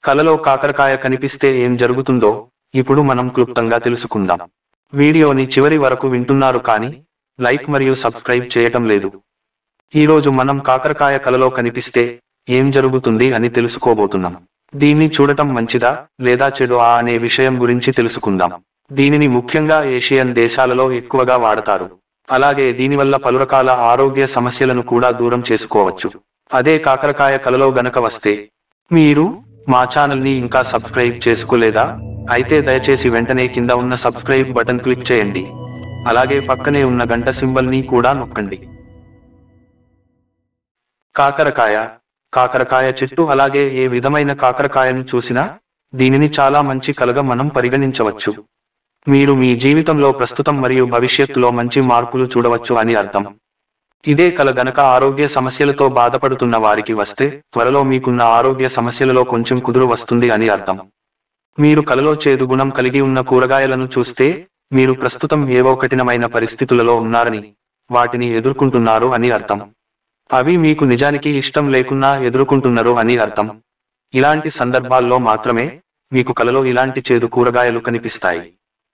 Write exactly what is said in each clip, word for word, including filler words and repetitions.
కలలో కాకరకాయ కనిపిస్తే ఏం జరుగుతుందో ఇప్పుడు మనం క్లుప్తంగా తెలుసుకుందాం. వీడియోని చివరి వరకు వింటున్నారు కానీ లైక్ మరియు సబ్స్క్రైబ్ చేయటం లేదు. ఈరోజు మనం కాకరకాయ కలలో కనిపిస్తే ఏం జరుగుతుంది అని తెలుసుకోబోతున్నాం. దీన్ని చూడటం మంచిదా లేదా చెడువా అనే విషయం గురించి తెలుసుకుందాం. దీనిని ముఖ్యంగా ఏషియన్ దేశాలలో ఎక్కువగా వాడతారు. అలాగే దీనివల్ల పలు రకాల ఆరోగ్య సమస్యలను కూడా దూరం చేసుకోవచ్చు. అదే కాకరకాయ కలలో గనక వస్తే మీరు మా ఛానల్ ని ఇంకా సబ్స్క్రైబ్ చేసుకోలేదా? అయితే దయచేసి వెంటనే కింద ఉన్న సబ్స్క్రైబ్ బటన్ క్లిక్ చేయండి. అలాగే పక్కనే ఉన్న గంట సింబల్ ని కూడా నొక్కండి. కాకరకాయ కాకరకాయ చెట్టు అలాగే ఏ విధమైన కాకరకాయను చూసినా దీనిని చాలా మంచి కలగా మనం పరిగణించవచ్చు. మీరు మీ జీవితంలో ప్రస్తుతం మరియు భవిష్యత్తులో మంచి మార్పులు చూడవచ్చు అని అర్థం. ఇదే కల గనక ఆరోగ్య సమస్యలతో బాధపడుతున్న వారికి వస్తే త్వరలో మీకున్న ఆరోగ్య సమస్యలలో కొంచెం కుదురు వస్తుంది అని అర్థం. మీరు కలలో చేదు గుణం కలిగి ఉన్న కూరగాయలను చూస్తే మీరు ప్రస్తుతం ఏవో కఠినమైన పరిస్థితులలో ఉన్నారని, వాటిని ఎదుర్కొంటున్నారు అని అర్థం. అవి మీకు నిజానికి ఇష్టం లేకున్నా ఎదుర్కొంటున్నారు అని అర్థం. ఇలాంటి సందర్భాల్లో మాత్రమే మీకు కలలో ఇలాంటి చేదు కూరగాయలు కనిపిస్తాయి.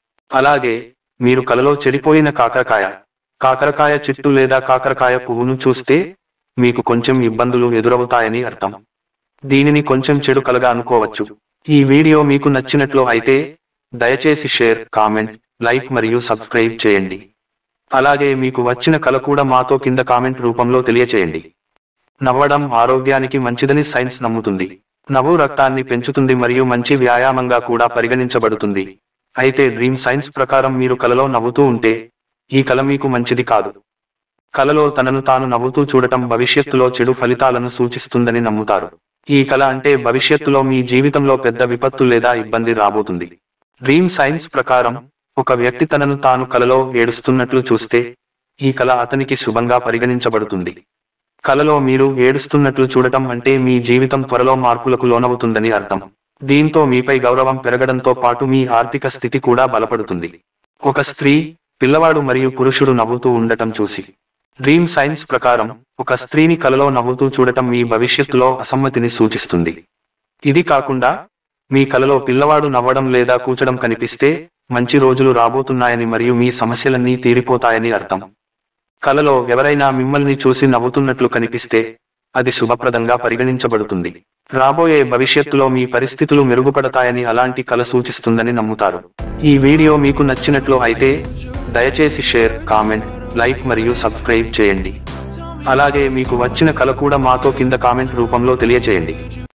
అలాగే మీరు కలలో చెడిపోయిన కాకరకాయ కాకరకాయ చెట్టు లేదా కాకరకాయ పువ్వును చూస్తే మీకు కొంచెం ఇబ్బందులు ఎదురవుతాయని అర్థం. దీనిని కొంచెం చెడు కలగా అనుకోవచ్చు. ఈ వీడియో మీకు నచ్చినట్లు అయితే దయచేసి షేర్, కామెంట్, లైక్ మరియు సబ్స్క్రైబ్ చేయండి. అలాగే మీకు వచ్చిన కల కూడా మాతో కింద కామెంట్ రూపంలో తెలియచేయండి. నవ్వడం ఆరోగ్యానికి మంచిదని సైన్స్ నమ్ముతుంది. నవ్వు రక్తాన్ని పెంచుతుంది మరియు మంచి వ్యాయామంగా కూడా పరిగణించబడుతుంది. అయితే డ్రీమ్ సైన్స్ ప్రకారం మీరు కలలో నవ్వుతూ ఉంటే ఈ కల మీకు మంచిది కాదు. కలలో తనను తాను నవ్వుతూ చూడటం భవిష్యత్తులో చెడు ఫలితాలను సూచిస్తుందని నమ్ముతారు. ఈ కల అంటే భవిష్యత్తులో మీ జీవితంలో పెద్ద విపత్తు లేదా ఇబ్బంది రాబోతుంది. డ్రీమ్ సైన్స్ ప్రకారం ఒక వ్యక్తి తనను తాను కలలో ఏడుస్తున్నట్లు చూస్తే ఈ కల అతనికి శుభంగా పరిగణించబడుతుంది. కలలో మీరు ఏడుస్తున్నట్లు చూడటం అంటే మీ జీవితం త్వరలో మార్పులకు లోనవుతుందని అర్థం. దీంతో మీపై గౌరవం పెరగడంతో పాటు మీ ఆర్థిక స్థితి కూడా బలపడుతుంది. ఒక స్త్రీ, పిల్లవాడు మరియు పురుషుడు నవ్వుతూ ఉండటం చూసి డ్రీమ్ సైన్స్ ప్రకారం ఒక స్త్రీని కలలో నవ్వుతూ చూడటం మీ భవిష్యత్తులో అసమ్మతిని సూచిస్తుంది. ఇది కాకుండా మీ కలలో పిల్లవాడు నవ్వడం లేదా కూచడం కనిపిస్తే మంచి రోజులు రాబోతున్నాయని మరియు మీ సమస్యలన్నీ తీరిపోతాయని అర్థం. కలలో ఎవరైనా మిమ్మల్ని చూసి నవ్వుతున్నట్లు కనిపిస్తే అది శుభప్రదంగా పరిగణించబడుతుంది. రాబోయే భవిష్యత్తులో మీ పరిస్థితులు మెరుగుపడతాయని అలాంటి కల సూచిస్తుందని నమ్ముతారు. ఈ వీడియో మీకు నచ్చినట్లు అయితే దయచేసి షేర్, కామెంట్, లైక్ మరియు సబ్స్క్రైబ్ చేయండి. అలాగే మీకు వచ్చిన కల కూడా మాతో కింద కామెంట్ రూపంలో తెలియచేయండి.